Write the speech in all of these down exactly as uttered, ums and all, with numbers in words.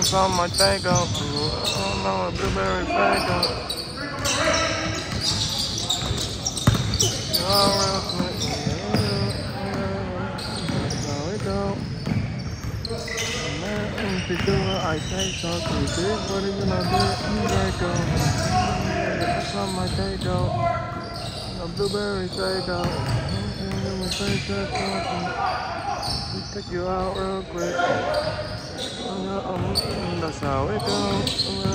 something I think of. I don't know what blueberry fake up. All real quick. No, it don't. Man, if you do it, I say something big. What are you gonna do? You make up. Something I think of. The blueberry fake up. We take you out real quick. That's how it goes.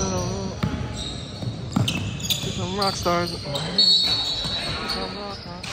Some rock stars. Some rock stars.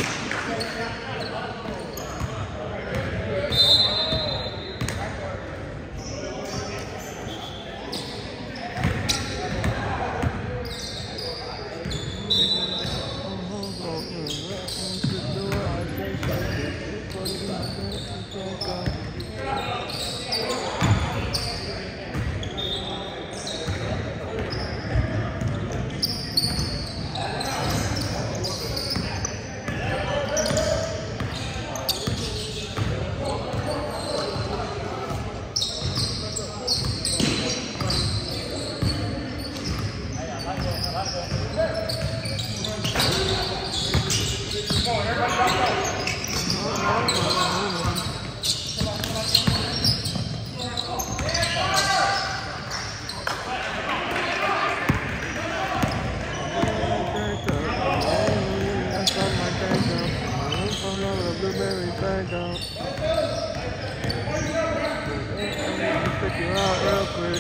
Blueberry bag out. Pick you out real quick.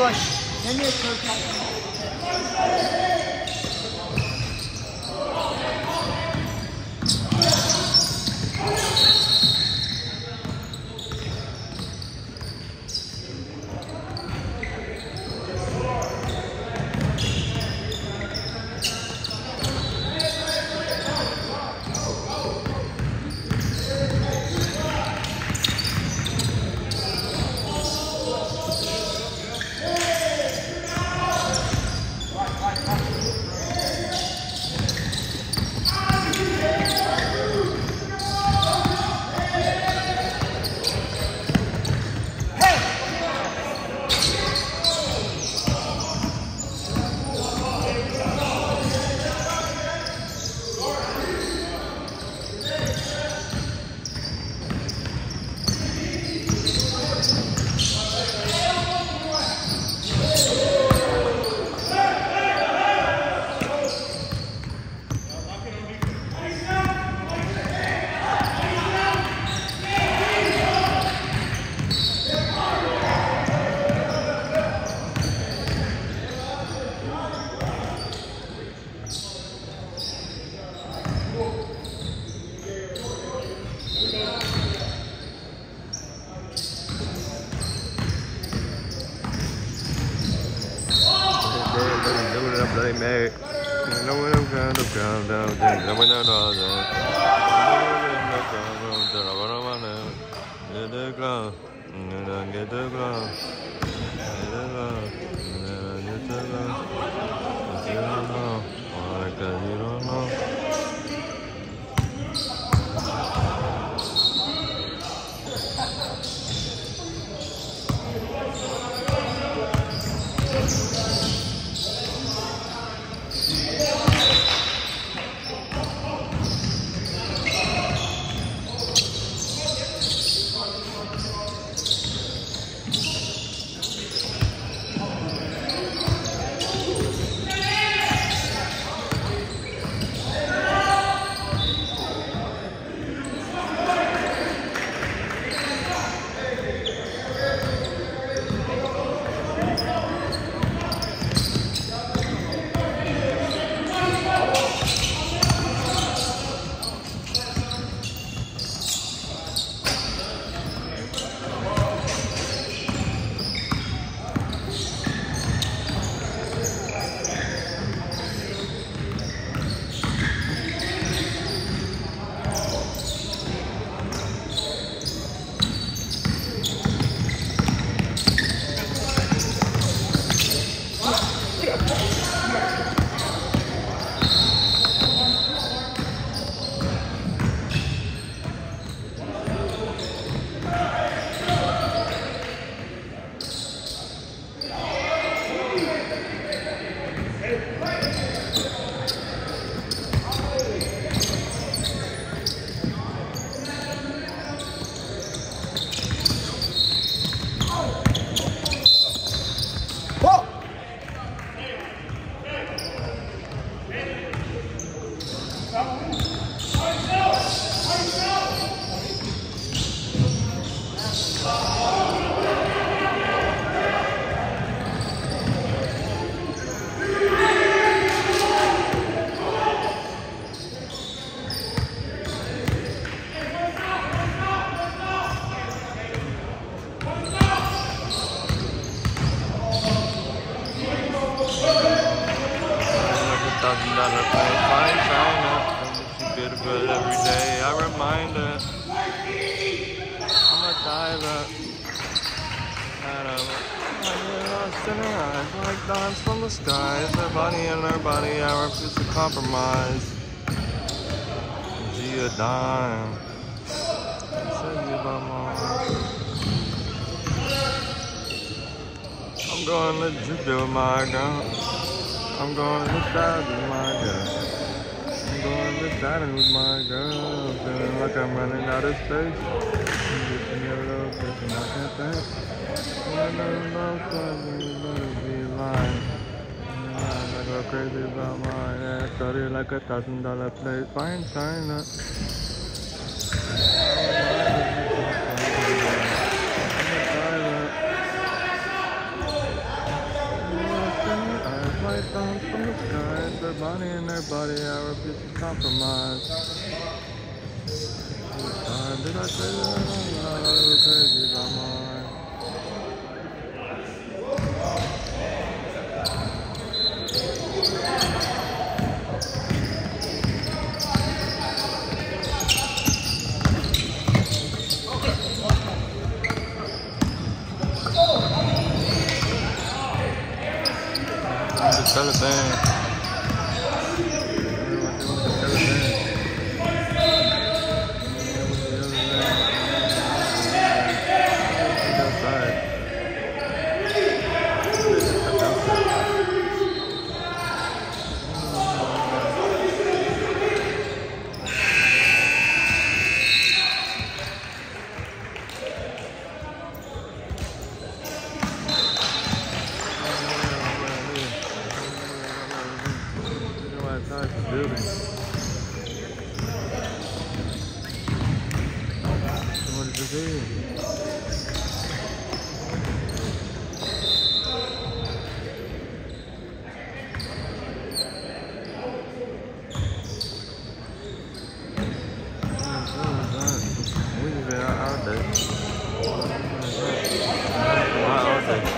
yavaş. Nereye kalkar? Bloody Mary. No one of kind of ground down there. No one of all that. Get the glove. Get the glove. Get the glove. Get the glove. You don't know. Like that, you don't know. Thousand dollar play, fine China. She beautiful every day. I remind her I'm a diver. And I'm lost in her eyes like dimes from the skies. Her body and her body, I refuse to compromise. She a dime. I said you about mine. I'm going to Jupiter with my girl. I'm going to Saturn with my girl. I'm going to Saturn with my girl. Feeling like I'm running out of space. I'm just in a little place and I can't think. I know love doesn't be lying. I go crazy about my ass. Started like a thousand dollar plate. Fine China. pythons from the sky. It's their body and their body. I refuse to compromise. Uh, did I say that? Oh, crazy, I'm on. Taliban. Building. What did you do? We've been out all day. All day.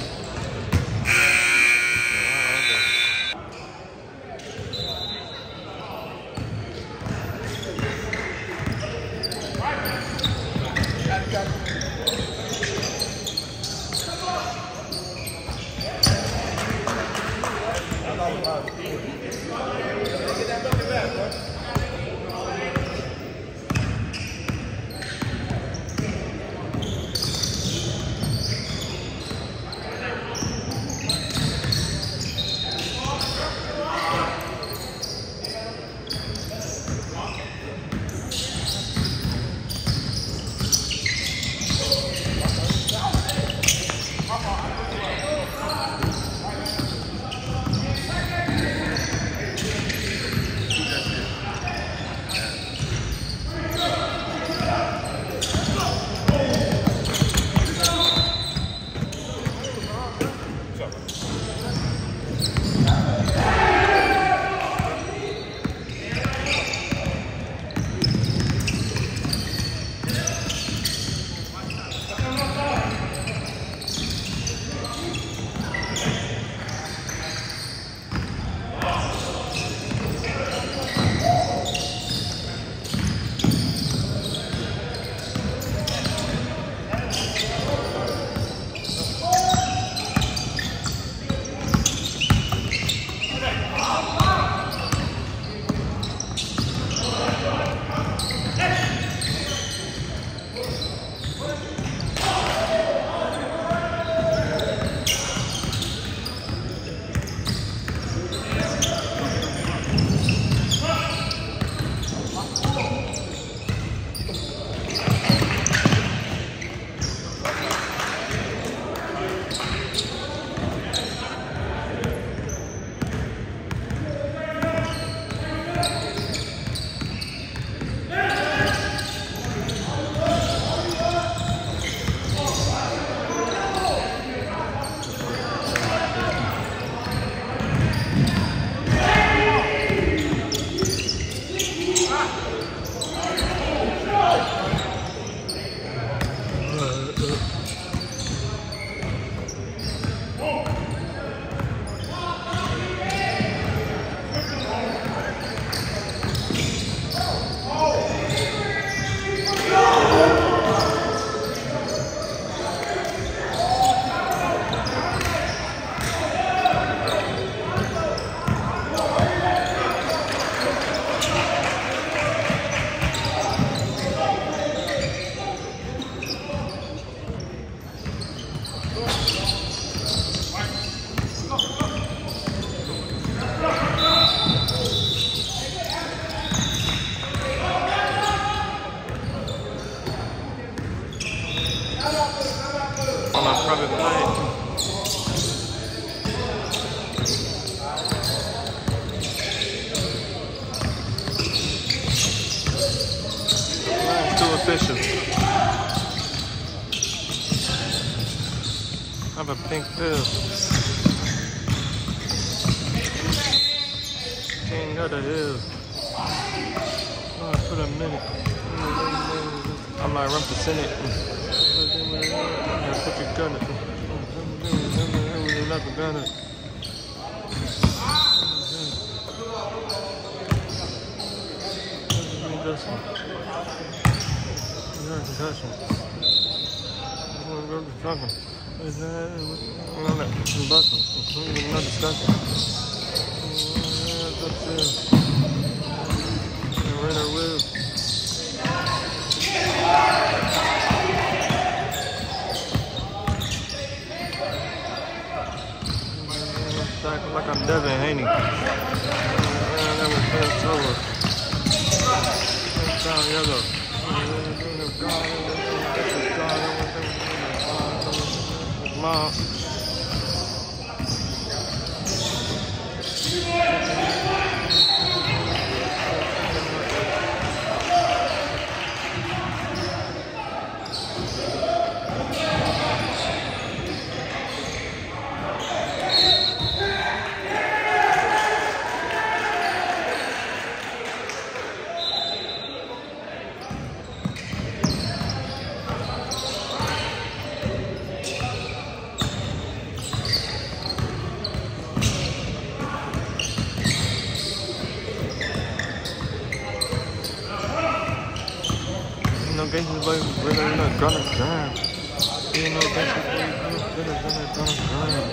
On a private plane. Too efficient. Have a pink pill. What the hell? Oh, put a minute. I might run for Senate. Put your gun in. Not the gun. Concussion. I'm going to be fucking. I'm going to let some busting. I'm not discussing. That's upstairs. We're in our whip. Like I'm Devin Haney. That was Ben Solo. Down yellow. Mom. No gangsters, boy, we're gonna gonna grind. You know, gangsters, boy, we're gonna gonna grind.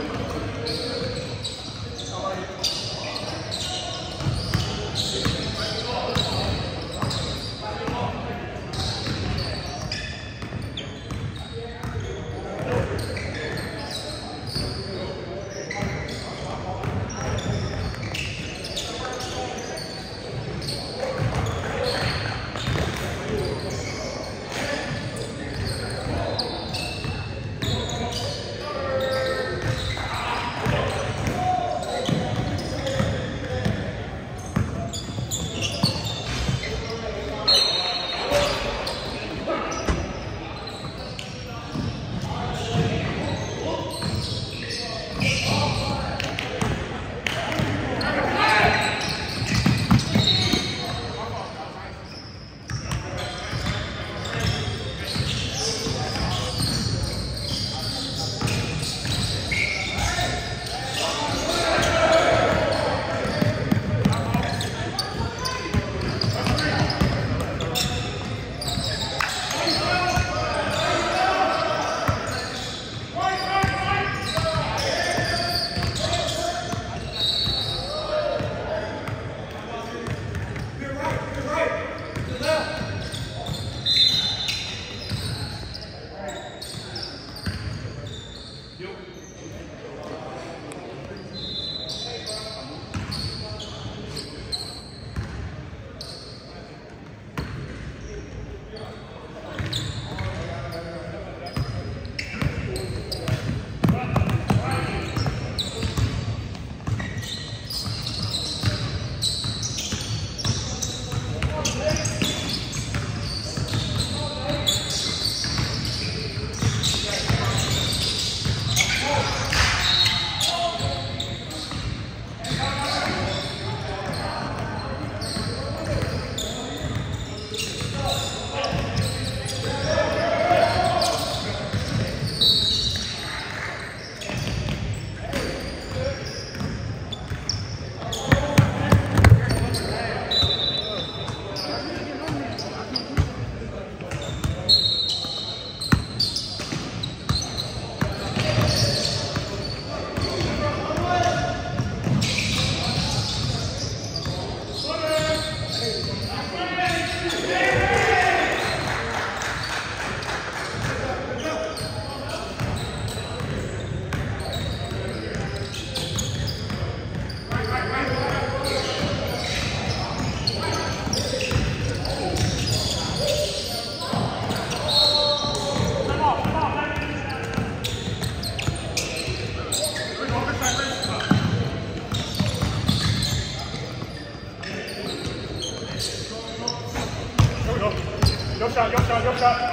Your shot, your shot, your shot.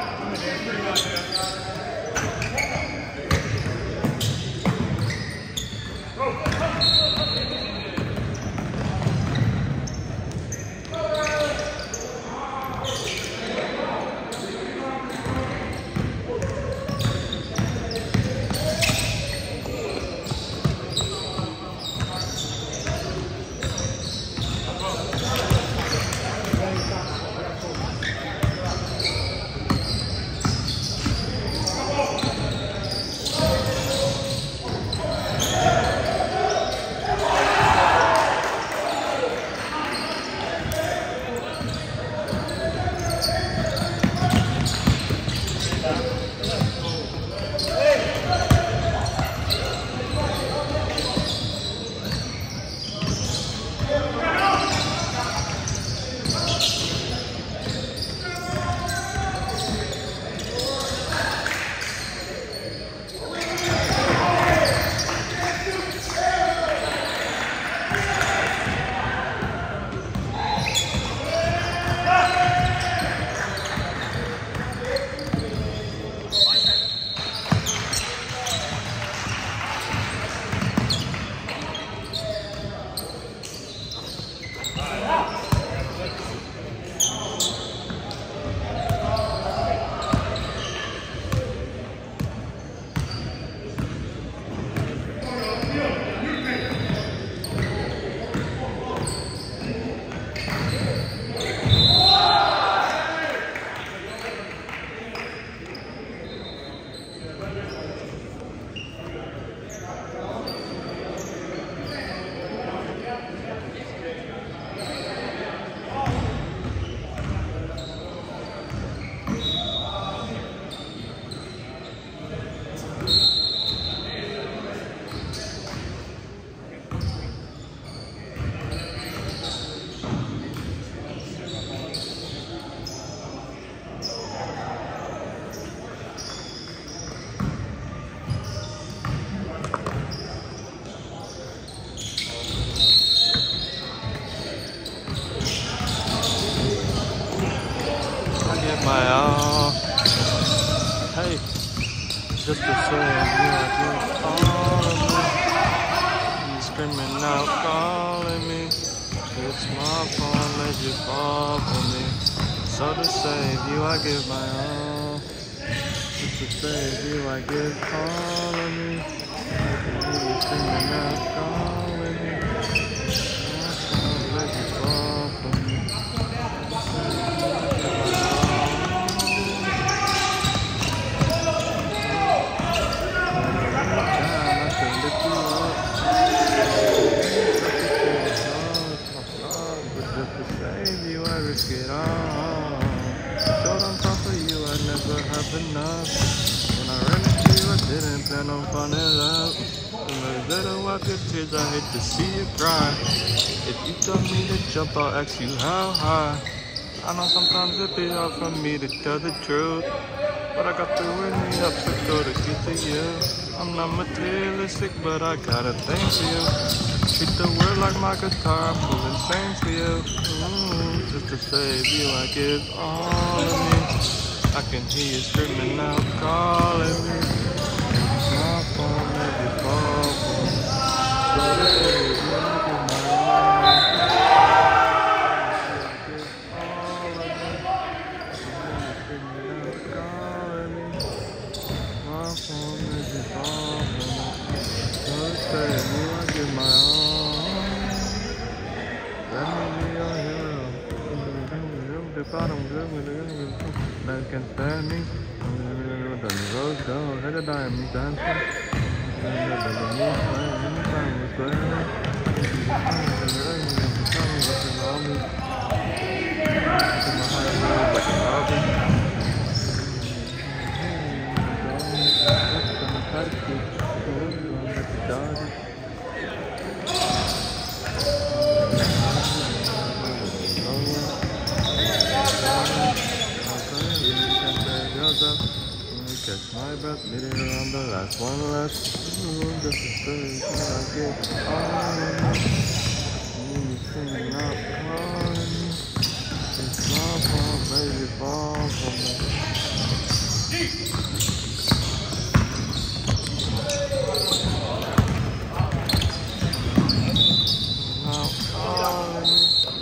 Go. my all. Hey, just to say you are just all of me. You screaming out, calling me. It's my fault, let you fall for me. So to save you, I give my all. Just to save you, I give all of me. You screaming out, calling me. Let you fall for me. Risk it all. Short on top of you, I never have enough. When I ran into you, I didn't plan on finding love. When I let her wipe your tears, I hate to see you cry. If you tell me to jump, I'll ask you how high. I know sometimes it'd be hard for me to tell the truth, but I got through in the obstacle to get to you. I'm not materialistic, but I got a thing for you. Treat the world like my guitar, I'm pulling strings for you. Ooh, just to save you, I give all of me. I can hear you screaming out, calling me. My phone made you fall for me. So to save you, I give my all. I give all of me. I can hear you screaming out, calling me. My phone made you fall for me. So to save you, I give my all. Let me be your hero. The bottom good with the that can stand me. The road go, let the diamond dancing. Anytime was burning. My heart like a robin. Catch my breath, leading around the last one left. Ooh, just a story I get on. You singing out, calling me. It's my fault, baby, fall for me. Now calling me.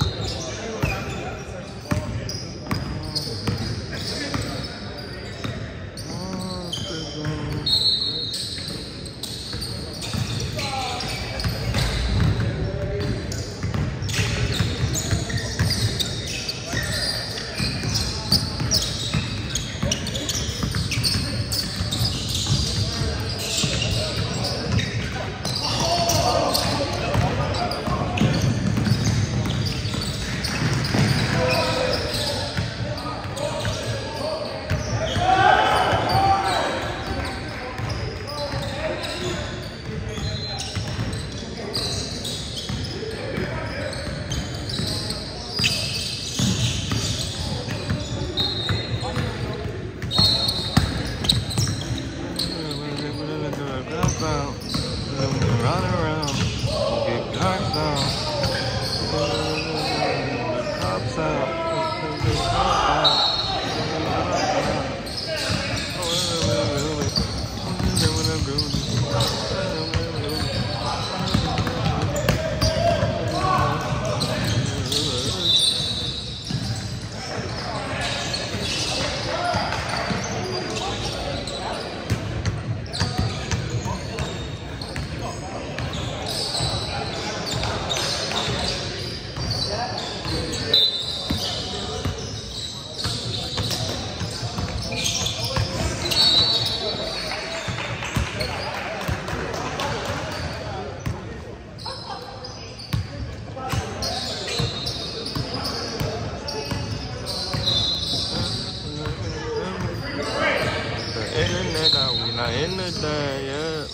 Run around, get cops out, the cops out. In the day, yeah.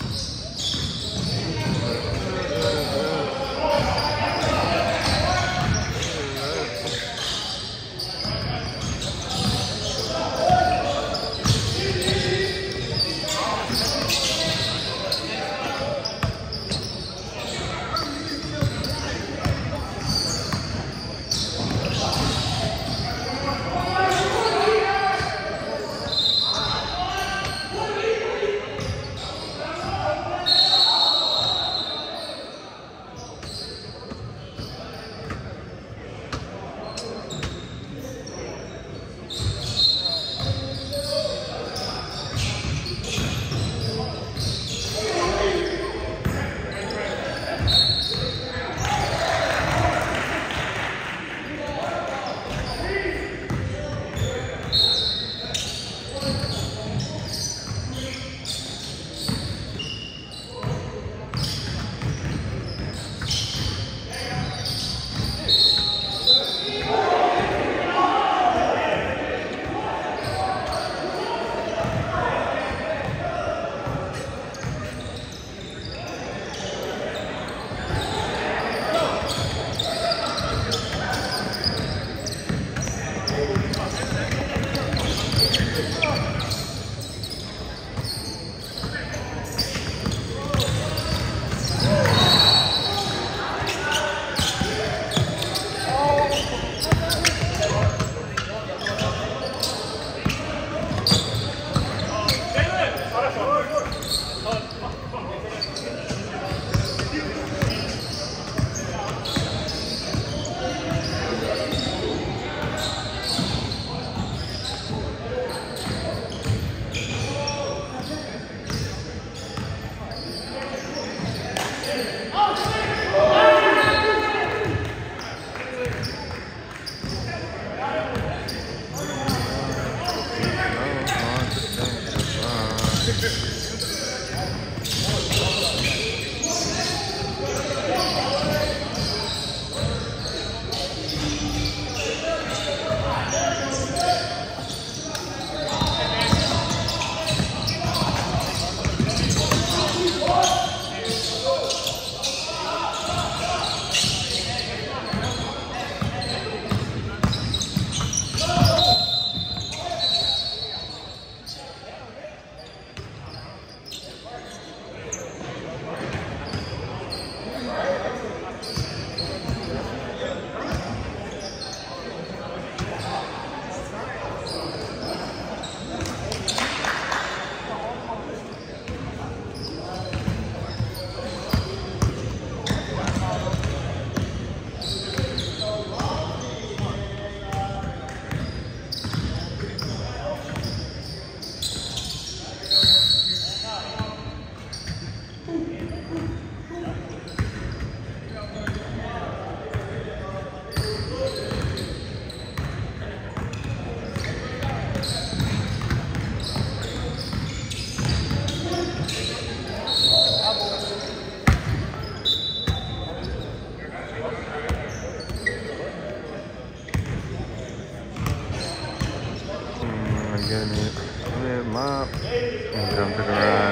Getting it, it mop, and jump to the right.